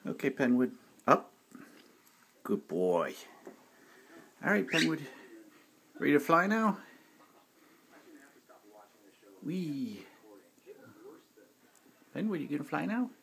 Okay, Penwood. Up. Good boy. All right, Penwood. Ready to fly now? Wee. Penwood, you gonna fly now?